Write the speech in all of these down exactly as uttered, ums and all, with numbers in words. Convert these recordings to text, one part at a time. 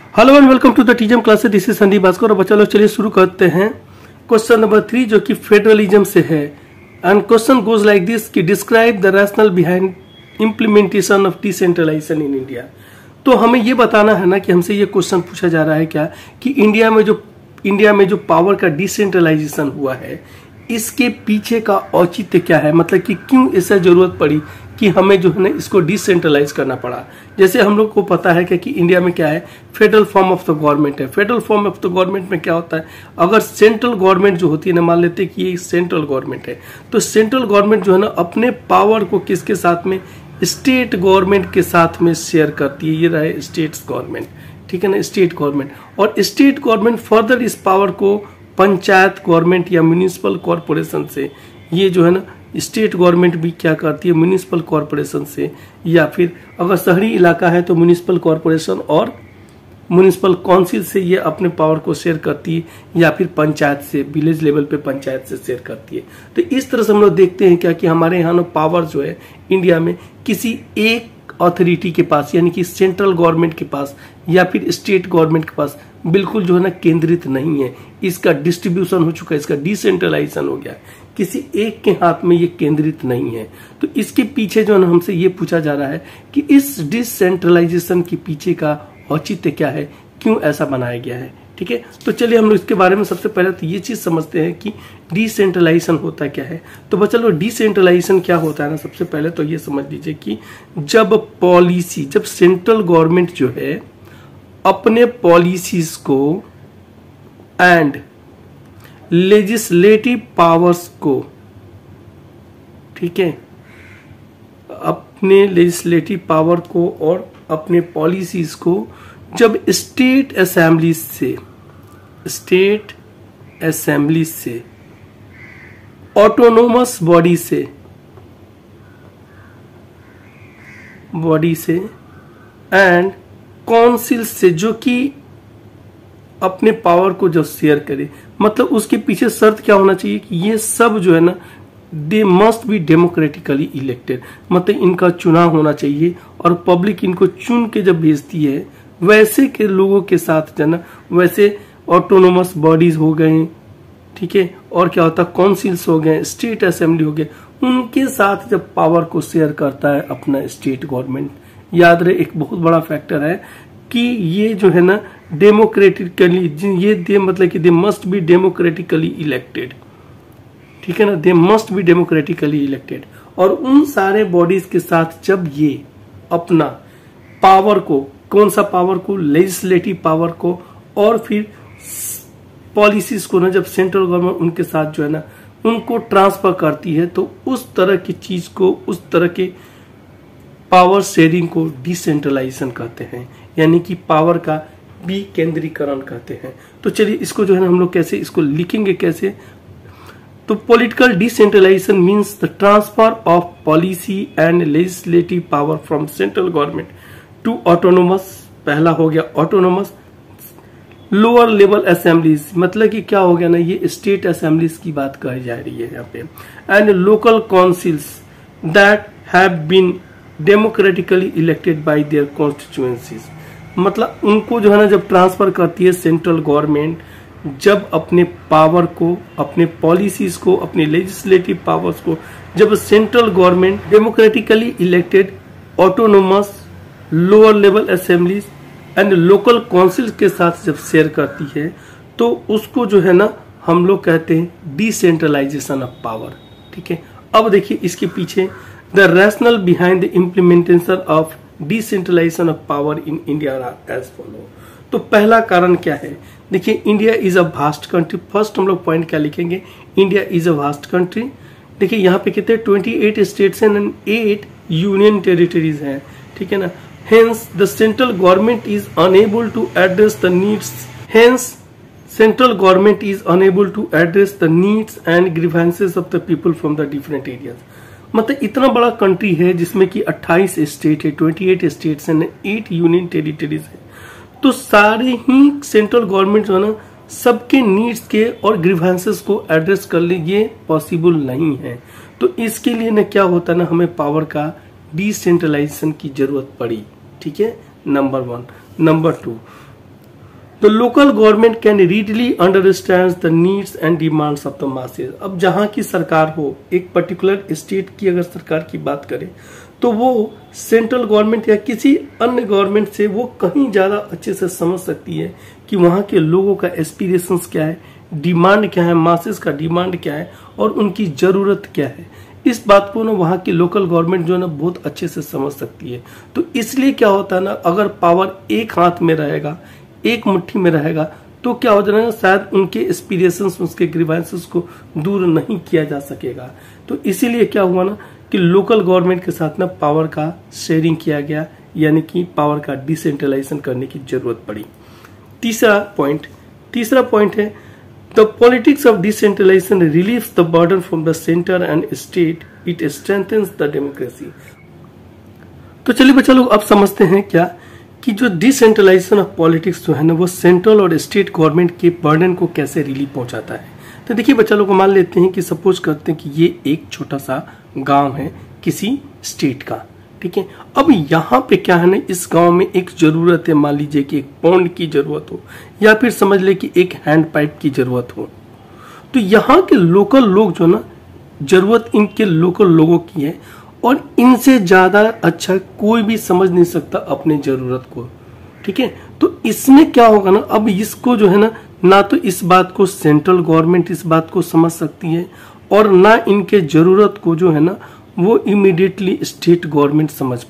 Hello and welcome to the teacher classes. This is Sandeep Bhaskar. और बच्चा लोग चलिए शुरू करते हैं क्वेश्चन नंबर थ्री, जो कि फेडरलिज्म से है। And question goes like this कि describe the rational behind implementation of decentralisation in India. तो हमें ये बताना है ना कि हमसे ये क्वेश्चन पूछा जा रहा है क्या कि इंडिया में जो इंडिया में जो पावर का डिसेंट्रलाइजेशन हुआ है, इसके पीछे का औचित्य क्या है, मतलब कि क्यों ऐसा जरूरत पड़ी कि हमें जो है ना इसको डिसेंट्रलाइज करना पड़ा। जैसे हम लोग को पता है कि, कि इंडिया में क्या है, federal form of the government है। Federal form of the government में क्या होता है, अगर सेंट्रल गवर्नमेंट जो होती है ना, मान लेते हैं कि ये सेंट्रल गवर्नमेंट है, तो सेंट्रल गवर्नमेंट जो है ना अपने पावर को किसके साथ में, स्टेट गवर्नमेंट के साथ में शेयर करती है। ये रहे स्टेट गवर्नमेंट, ठीक है ना, स्टेट गवर्नमेंट। और स्टेट गवर्नमेंट फर्दर इस पावर को पंचायत गवर्नमेंट या म्यूनिसिपल कॉरपोरेशन से, ये जो है ना स्टेट गवर्नमेंट भी क्या करती है, म्यूनिसिपल कॉरपोरेशन से, या फिर अगर शहरी इलाका है तो म्यूनिसिपल कॉरपोरेशन और म्यूनिसिपल काउंसिल से ये अपने पावर को शेयर करती है, या फिर पंचायत से, विलेज लेवल पे पंचायत से शेयर करती है। तो इस तरह से हम लोग देखते हैं क्या कि हमारे यहाँ ना पावर जो है इंडिया में किसी एक अथॉरिटी के पास, यानी कि सेंट्रल गवर्नमेंट के पास या फिर स्टेट गवर्नमेंट के पास बिल्कुल जो है ना केंद्रित नहीं है। इसका डिस्ट्रीब्यूशन हो चुका है, इसका डिसेंट्रलाइजेशन हो गया, किसी एक के हाथ में ये केंद्रित नहीं है। तो इसके पीछे जो है ना हमसे ये पूछा जा रहा है कि इस डिसेंट्रलाइजेशन के पीछे का औचित्य क्या है, क्यों ऐसा बनाया गया है। ठीक है, तो चलिए हम लोग इसके बारे में सबसे पहले तो ये चीज समझते हैं कि डिसेंट्रलाइजेशन होता क्या है। तो बच्चा लोग डिसेंट्रलाइजेशन क्या होता है ना, सबसे पहले तो ये समझ लीजिए कि जब पॉलिसी, जब सेंट्रल गवर्नमेंट जो है अपने पॉलिसीज को एंड लेजिस्लेटिव पावर्स को, ठीक है, अपने लेजिस्लेटिव पावर को और अपने पॉलिसीज को जब स्टेट असेंबली से स्टेट असेंबली से ऑटोनोमस बॉडी से बॉडी से एंड काउंसिल से, जो कि अपने पावर को जब शेयर करे, मतलब उसके पीछे शर्त क्या होना चाहिए कि ये सब जो है ना they must be democratically elected, मतलब इनका चुनाव होना चाहिए और पब्लिक इनको चुन के जब भेजती है, वैसे के लोगों के साथ जो है ना, वैसे ऑटोनोमस बॉडीज हो गए, ठीक है, और क्या होता है काउंसिल्स हो गए, स्टेट असेंबली हो गए, उनके साथ जब पावर को शेयर करता है अपना स्टेट गवर्नमेंट। याद रहे एक बहुत बड़ा फैक्टर है कि ये जो है ना डेमोक्रेटिकली, ये दे मतलब कि they must be democratically elected, ठीक है ना, they must be democratically elected. और उन सारे बॉडीज के साथ जब ये अपना पावर को, कौन सा पावर को, लेजिस्लेटिव पावर को और फिर पॉलिसीज को ना, जब सेंट्रल गवर्नमेंट उनके साथ जो है ना उनको ट्रांसफर करती है, तो उस तरह की चीज को, उस तरह के पावर शेयरिंग को डिसेंट्रलाइजेशन कहते हैं, यानी कि पावर का विकेंद्रीकरण कहते हैं। तो चलिए इसको जो है ना हम लोग कैसे इसको लिखेंगे, कैसे, तो political decentralisation means the transfer of policy and legislative power from central government to autonomous, पहला हो गया ऑटोनोमस लोअर लेवल असेंबलीज, मतलब कि क्या हो गया ना, ये स्टेट असेंबलीज की बात कही जा रही है यहाँ पे, and local councils that have been democratically elected by their constituencies, मतलब उनको जो है ना जब ट्रांसफर करती है सेंट्रल गवर्नमेंट, जब अपने पावर को, अपने पॉलिसीज को, अपने लेजिस्लेटिव पावर्स को जब central government democratically elected autonomous lower level assemblies and local council के साथ जब शेयर करती है, तो उसको जो है ना हम लोग कहते हैं डिसेंट्रलाइजेशन ऑफ पावर। ठीक है, अब देखिए इसके पीछे the rational behind the implementation of decentralisation of power in India as follow. तो पहला कारण क्या है, देखिए India is a vast country. First हम लोग पॉइंट क्या लिखेंगे, India is a vast country. देखिए यहाँ पे कितने twenty eight states and eight union territories हैं, ठीक है ना। Hence, the central government is unable to address the needs. Hence, central government is unable to address the needs and grievances of the people from the different areas. मतलब इतना बड़ा country है जिसमें कि अट्ठाईस स्टेट है, अट्ठाईस states and eight union territories है, तो सारे ही सेंट्रल गवर्नमेंट जो है ना सबके नीड्स के और ग्रीवेंसेस को एड्रेस कर ले, ये पॉसिबल नहीं है। तो इसके लिए ना क्या होता है ना, हमें पावर का डिसेंट्रलाइजेशन की जरूरत पड़ी। ठीक है, number one. Number two, the local government can readily understand the needs and demands of the masses. अब जहां की सरकार हो, एक पर्टिकुलर स्टेट की अगर सरकार की बात करें तो वो सेंट्रल गवर्नमेंट या किसी अन्य गवर्नमेंट से वो कहीं ज्यादा अच्छे से समझ सकती है कि वहां के लोगों का एस्पिरेशंस क्या है, डिमांड क्या है, मासेस का डिमांड क्या है और उनकी जरूरत क्या है। इस बात को ना वहाँ की लोकल गवर्नमेंट जो है ना बहुत अच्छे से समझ सकती है। तो इसलिए क्या होता है ना, अगर पावर एक हाथ में रहेगा, एक मुट्ठी में रहेगा, तो क्या हो जाएगा, शायद उनके एस्पिरेशंस, उसके ग्रीवेंसेस को दूर नहीं किया जा सकेगा। तो इसीलिए क्या हुआ ना कि लोकल गवर्नमेंट के साथ ना पावर का शेयरिंग किया गया, यानी कि पावर का डिसेंट्रलाइजेशन करने की जरूरत पड़ी। तीसरा पॉइंट तीसरा पॉइंट है the politics of decentralisation relieves the burden from the centre and state, it strengthens the democracy. तो चलिए बच्चा लोग अब समझते हैं क्या कि जो डिसेंट्रलाइजेशन ऑफ पॉलिटिक्स जो है ना वो सेंट्रल और स्टेट गवर्नमेंट के बर्डन को कैसे रिलीव पहुंचाता है। तो देखिए बच्चा लोग, मान लेते हैं कि सपोज करते हैं कि ये एक छोटा सा गांव है किसी स्टेट का, ठीक है। अब यहाँ पे क्या है ना, इस गांव में एक जरूरत है, मान लीजिए कि एक पॉन्ड की जरूरत हो या फिर समझ ले कि एक हैंड पाइप की जरूरत हो। तो यहाँ के लोकल लोग जो ना, जरूरत इनके लोकल लोगों की है और इनसे ज्यादा अच्छा कोई भी समझ नहीं सकता अपने जरूरत को, ठीक है। तो इसमें क्या होगा ना, अब इसको जो है ना, ना तो इस बात को सेंट्रल गवर्नमेंट इस बात को समझ सकती है और ना इनके जरूरत को जो है ना वो इमीडिएटली स्टेट गवर्नमेंट समझ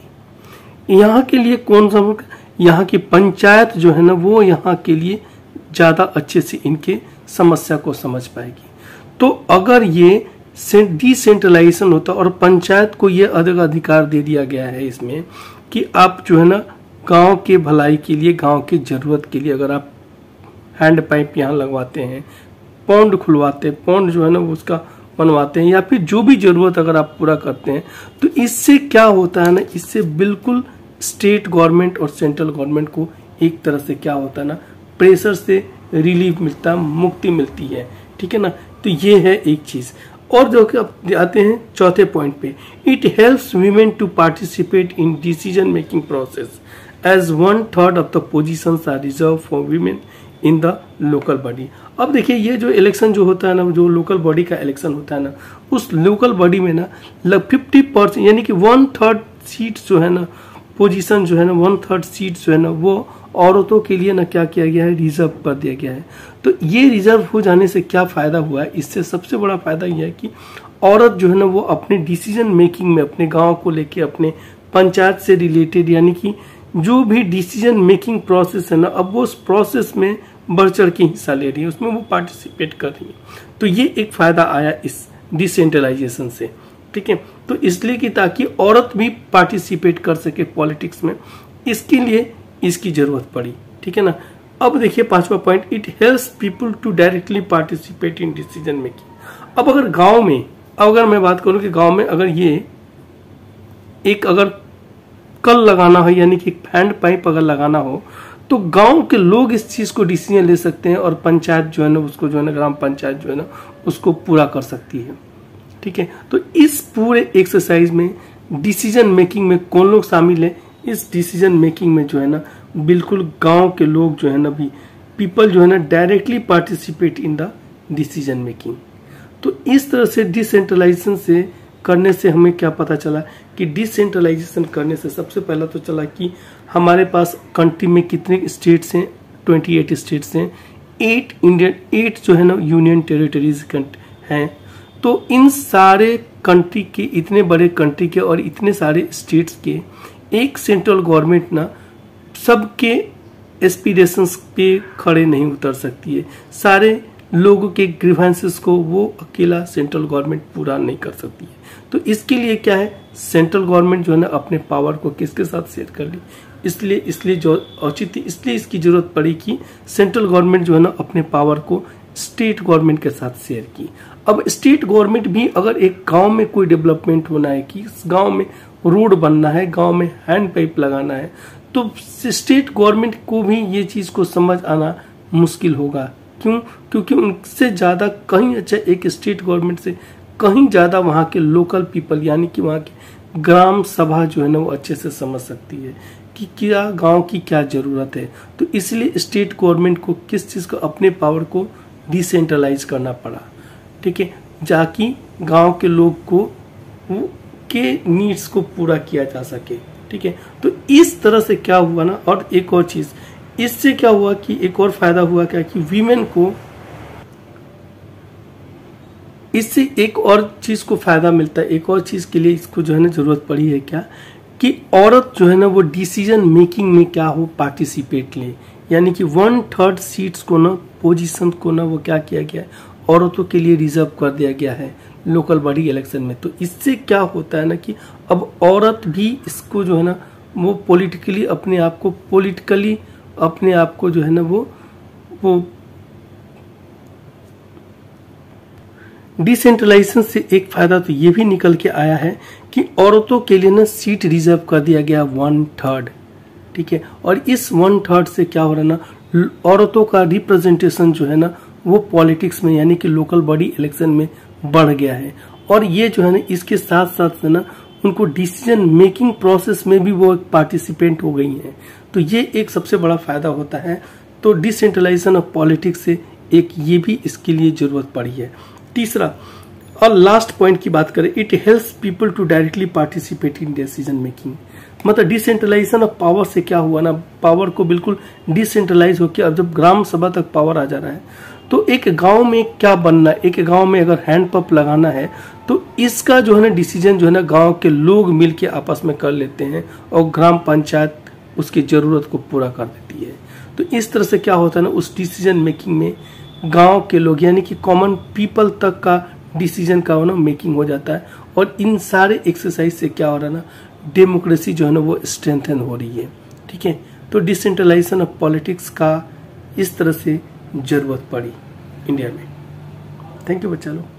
पाएगी। यहाँ के लिए कौन सा, यहाँ की पंचायत जो है ना वो यहाँ के लिए ज्यादा अच्छे से इनके समस्या को समझ पाएगी। तो अगर ये डिसेंट्रलाइजेशन होता और पंचायत को ये अधिक अधिकार दे दिया गया है इसमें कि आप जो है ना गांव के भलाई के लिए, गांव की जरूरत के लिए अगर आप हैंड पाइप यहाँ लगवाते हैं, पौंड खुलवाते हैं, पौंड जो है ना उसका बनवाते हैं या फिर जो भी जरूरत अगर आप पूरा करते हैं, तो इससे क्या होता है ना, इससे बिल्कुल स्टेट गवर्नमेंट और सेंट्रल गवर्नमेंट को एक तरह से क्या होता है ना, प्रेशर से रिलीफ मिलता है, मुक्ति मिलती है, ठीक है ना। तो ये है एक चीज। और जो कि आते हैं चौथे पॉइंट पे, it helps women to participate in decision making process as one third of the positions are reserve for women in the local body. अब देखिए ये जो इलेक्शन जो होता है ना, जो लोकल बॉडी का इलेक्शन होता है ना, उस लोकल बॉडी में ना लग फिफ्टी परसेंट यानी कि वन थर्ड सीट जो है ना, पोजीशन जो है ना, वन थर्ड सीट जो है ना वो औरतों के लिए ना क्या किया गया है, रिजर्व कर दिया गया है। तो ये रिजर्व हो जाने से क्या फायदा हुआ है, इससे सबसे बड़ा फायदा यह है कि औरत जो है ना वो अपने डिसीजन मेकिंग में, अपने गांव को लेके, अपने पंचायत से रिलेटेड, यानी कि जो भी डिसीजन मेकिंग प्रोसेस है ना, अब वो उस प्रोसेस में बढ़ चढ़ के हिस्सा ले रही है, उसमें वो पार्टिसिपेट कर रही है। तो ये एक फायदा आया इस डिसेंट्रलाइजेशन से, ठीक है। तो इसलिए कि ताकि औरत भी पार्टिसिपेट कर सके पॉलिटिक्स में, इसके लिए इसकी जरूरत पड़ी, ठीक है ना। अब देखिए पांचवा point, it helps people to directly participate in decision making. अब अगर गांव में, अगर मैं बात करूं कि गांव में अगर ये एक अगर कल लगाना हो, यानी कि हैंड पाइप अगर लगाना हो, तो गांव के लोग इस चीज को डिसीजन ले सकते हैं और पंचायत जो है ना उसको जो है ना, ग्राम पंचायत जो है ना उसको पूरा कर सकती है, ठीक है। तो इस पूरे एक्सरसाइज में डिसीजन मेकिंग में कौन लोग शामिल है, इस डिसीजन मेकिंग में जो है ना बिल्कुल गांव के लोग जो है ना, भी पीपल जो है ना directly participate in the decision making. तो इस तरह से डिसेंट्रलाइजेशन से करने से हमें क्या पता चला कि डिसेंट्रलाइजेशन करने से सबसे पहला तो चला कि हमारे पास कंट्री में कितने स्टेट्स हैं, अट्ठाईस स्टेट्स हैं, एट इंडियन एट जो है ना यूनियन टेरिटरीज हैं। तो इन सारे कंट्री के, इतने बड़े कंट्री के और इतने सारे स्टेट्स के एक सेंट्रल गवर्नमेंट ना सबके एस्पिरेशंस पे खड़े नहीं उतर सकती है। सारे लोगों के ग्रीवेंसेस को वो अकेला सेंट्रल गवर्नमेंट पूरा नहीं कर सकती है। तो इसके लिए क्या है, सेंट्रल गवर्नमेंट जो है ना अपने पावर को किसके साथ शेयर कर ली, इसलिए इसलिए जो औचित्य, इसलिए इसकी जरूरत पड़ी कि सेंट्रल गवर्नमेंट जो है ना अपने पावर को स्टेट गवर्नमेंट के साथ शेयर की। अब स्टेट गवर्नमेंट भी अगर एक गांव में कोई डेवलपमेंट होना है, कि गांव में रोड बनना है, गांव में हैंड पाइप लगाना है, तो स्टेट गवर्नमेंट को भी ये चीज को समझ आना मुश्किल होगा। क्यों? क्योंकि उनसे ज्यादा कहीं अच्छा, एक स्टेट गवर्नमेंट से कहीं ज्यादा वहाँ के लोकल पीपल, यानी कि वहाँ के ग्राम सभा जो है ना वो अच्छे से समझ सकती है। कि क्या गांव की क्या जरूरत है। तो इसलिए स्टेट गवर्नमेंट को किस चीज को अपने पावर को डिसेंट्रलाइज करना पड़ा, ठीक है, जाकि गांव के लोग को वो के नीड्स को पूरा किया जा सके, ठीक है। तो इस तरह से क्या हुआ ना, और एक और चीज इससे क्या हुआ कि एक और फायदा हुआ क्या कि वीमेन को, इससे एक और चीज को फायदा मिलता है, एक और चीज के लिए इसको जो है ना जरूरत पड़ी है क्या कि औरत जो है ना वो डिसीजन मेकिंग में क्या हो पार्टिसिपेट ले, यानी कि वन थर्ड सीट्स को ना, पोजीशन को ना वो क्या किया गया है, औरतों के लिए रिजर्व कर दिया गया है लोकल बॉडी इलेक्शन में। तो इससे क्या होता है ना कि अब औरत भी इसको जो है ना वो पॉलिटिकली अपने आप को पॉलिटिकली अपने आप को जो है ना वो वो डिसेंट्रलाइजेशन से एक फायदा तो ये भी निकल के आया है कि औरतों के लिए ना सीट रिजर्व कर दिया गया वन थर्ड, ठीक है। और इस वन थर्ड से क्या हो रहा है ना, औरतों का रिप्रेजेंटेशन जो है ना वो पॉलिटिक्स में यानी कि लोकल बॉडी इलेक्शन में बढ़ गया है। और ये जो है ना इसके साथ साथ ना उनको डिसीजन मेकिंग प्रोसेस में भी वो पार्टिसिपेंट हो गई हैं। तो ये एक सबसे बड़ा फायदा होता है। तो डिसेंट्रलाइजेशन ऑफ पॉलिटिक्स से एक ये भी इसके लिए जरूरत पड़ी है। तीसरा और लास्ट पॉइंट की बात करें, it helps people to directly participate in decision making. मतलब डिसेंट्रलाइजेशन ऑफ पावर से क्या हुआ ना, पावर को बिल्कुल डिसेंट्रलाइज होकर अब जब ग्राम सभा तक पावर आ जा रहा है, तो एक गांव में क्या बनना, एक गांव में अगर हैंडपंप लगाना है तो इसका जो है ना डिसीजन जो है ना गांव के लोग मिलके आपस में कर लेते हैं और ग्राम पंचायत उसकी जरूरत को पूरा कर देती है। तो इस तरह से क्या होता है ना, उस डिसीजन मेकिंग में गांव के लोग यानी कि कॉमन पीपल तक का डिसीजन का ना मेकिंग हो जाता है। और इन सारे एक्सरसाइज से क्या हो रहा है ना, डेमोक्रेसी जो है ना वो स्ट्रेंथन हो रही है, ठीक है। तो डिसेंट्रलाइजेशन ऑफ पॉलिटिक्स का इस तरह से जरूरत पड़ी इंडिया में। थैंक यू बच्चा लोग।